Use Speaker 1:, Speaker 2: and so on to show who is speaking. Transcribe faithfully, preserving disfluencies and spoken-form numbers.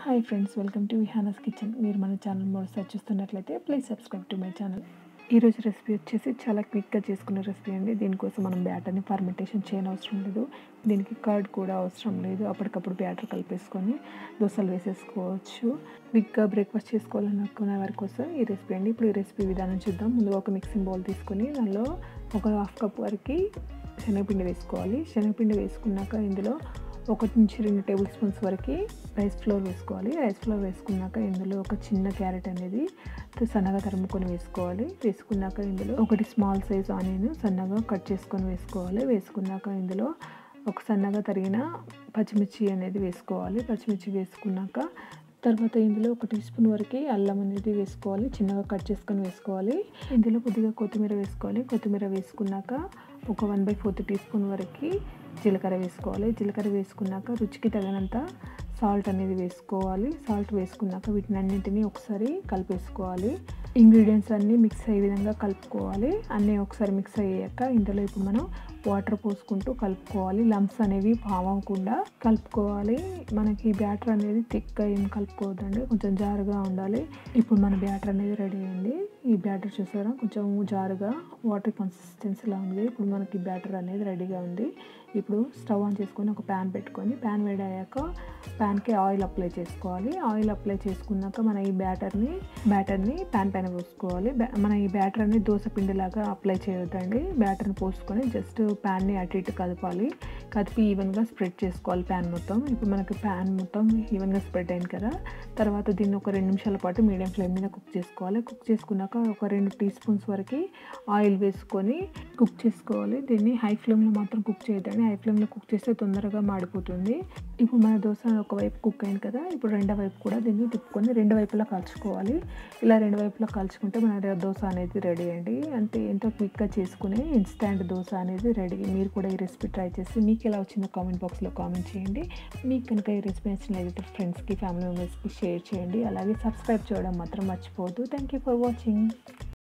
Speaker 1: Hi friends, welcome to Vihana's kitchen. మీరు మన channel మొదటిసారి చూస్తున్నట్లయితే please subscribe to my channel. ఈరోజు రెసిపీ వచ్చేసి చాలా క్విక్గా చేసుకునే రెసిపీ అండి. దీనికోసం మనం బ్యాటర్ని ఫర్మెంటేషన్ చేయనవసరం లేదు. దీనికి కర్డ్ కూడా అవసరం లేదు. అప్పటికప్పుడు బ్యాటర్ కలిపేసుకొని దోశలు వేసేసుకోవచ్చు. క్విక్గా బ్రేక్ఫాస్ట్ చేసుకోవాలనుకునే వారి కోసం ఈ రెసిపీ అండి. ఇప్పుడు ఈ రెసిపీ విధానం చూద్దాం. ముందుగా ఒక మిక్సింగ్ బౌల్ తీసుకొని దానిలో ఒక హాఫ్ కప్ వరకు శనగపిండి వేసుకోవాలి. శనగపిండి వేసుకున్నాక ఇందులో ఒకటి నుంచి రెండు టేబుల్ స్పూన్స్ వరకు రైస్ ఫ్లోర్ వేసుకోవాలి. రైస్ ఫ్లోర్ వేసుకున్నాక ఇందులో ఒక చిన్న క్యారెట్ అనేది సన్నగా తరుముకొని వేసుకోవాలి. వేసుకున్నాక ఇందులో ఒకటి స్మాల్ సైజ్ ఆనియన్ సన్నగా కట్ చేసుకొని వేసుకోవాలి. వేసుకున్నాక ఇందులో ఒక సన్నగా తరిగిన పచ్చిమిర్చి అనేది వేసుకోవాలి. పచ్చిమిర్చి వేసుకున్నాక తర్వాత ఇందులో ఒక టీ స్పూన్ వరకు అల్లం అనేది వేసుకోవాలి. చిన్నగా కట్ చేసుకొని వేసుకోవాలి. ఇందులో కొద్దిగా కొత్తిమీర వేసుకోవాలి. కొత్తిమీర వేసుకున్నాక ఒక one by fourth teaspoon వరకు జీలకర్ర వేసుకోవాలి. జీలకర్ర వేసుకున్నాక రుచికి తగినంత సాల్ట్ అనేది వేసుకోవాలి. సాల్ట్ వేసుకున్నాక వీటిని అన్నింటినీ ఒకసారి కలిపేసుకోవాలి. ఇంగ్రీడియంట్స్ అన్నీ మిక్స్ అయ్యే విధంగా కలుపుకోవాలి. అన్నీ ఒకసారి మిక్స్ అయ్యాక ఇందులో ఇప్పుడు మనం వాటర్ పోసుకుంటూ కలుపుకోవాలి. లంప్స్ అనేవి ఫామ్ అవ్వకుండా కలుపుకోవాలి. మనకి బ్యాటర్ అనేది థిక్గా ఏం కలుపుకోవద్దండి, కొంచెం జారుగా ఉండాలి. ఇప్పుడు మన బ్యాటర్ అనేది రెడీ అయింది. ఈ బ్యాటర్ చూసారా, కొంచెం జారుగా వాటర్ కన్సిస్టెన్సీలా ఉంది. ఇప్పుడు మనకి బ్యాటర్ అనేది రెడీగా ఉంది. ఇప్పుడు స్టవ్ ఆన్ చేసుకొని ఒక ప్యాన్ పెట్టుకొని ప్యాన్ వేడి అయ్యాక ప్యాన్కి ఆయిల్ అప్లై చేసుకోవాలి. ఆయిల్ అప్లై చేసుకున్నాక మన ఈ బ్యాటర్ని బ్యాటర్ని ప్యాన్ పైన పోసుకోవాలి. మన ఈ బ్యాటర్ అనేది దోశ పిండిలాగా అప్లై చేయొద్దండి. బ్యాటర్ని పోసుకొని జస్ట్ ప్యాన్ని అటు ఇటు కదపాలి. కదిపి ఈవెన్గా స్ప్రెడ్ చేసుకోవాలి ప్యాన్ మొత్తం. ఇప్పుడు మనకి ప్యాన్ మొత్తం ఈవెన్గా స్ప్రెడ్ అయింది కదా. తర్వాత దీన్ని ఒక రెండు నిమిషాల పాటు మీడియం ఫ్లేమ్ మీద కుక్ చేసుకోవాలి. కుక్ చేసుకున్నాక ఒక రెండు టీ స్పూన్స్ వరకు ఆయిల్ వేసుకొని కుక్ చేసుకోవాలి. దీన్ని హై ఫ్లేమ్లో మాత్రం కుక్ చేయొద్దండి. హై ఫ్లేమ్లో కుక్ చేస్తే తొందరగా మాడిపోతుంది. ఇప్పుడు మన దోశ ఒకవైపు కుక్ అయింది కదా. ఇప్పుడు రెండో వైపు కూడా దీన్ని తిప్పుకొని రెండు వైపులా కాల్చుకోవాలి. ఇలా రెండు వైపులా కాల్చుకుంటే మన దోశ అనేది రెడీ అండి. అంటే ఎంతో క్విక్గా చేసుకునే ఇన్స్టాంట్ దోశ అనేది రెడీ. మీరు కూడా ఈ రెసిపీ ట్రై చేసి మీకు ఎలా వచ్చిందో కామెంట్ బాక్స్లో కామెంట్ చేయండి. మీకు కనుక ఈ రెసిపీ నచ్చినట్లయితే ఫ్రెండ్స్కి ఫ్యామిలీ మెంబర్స్కి షేర్ చేయండి. అలాగే సబ్స్క్రైబ్ చేయడం మాత్రం మర్చిపోవద్దు. Thank you for watching.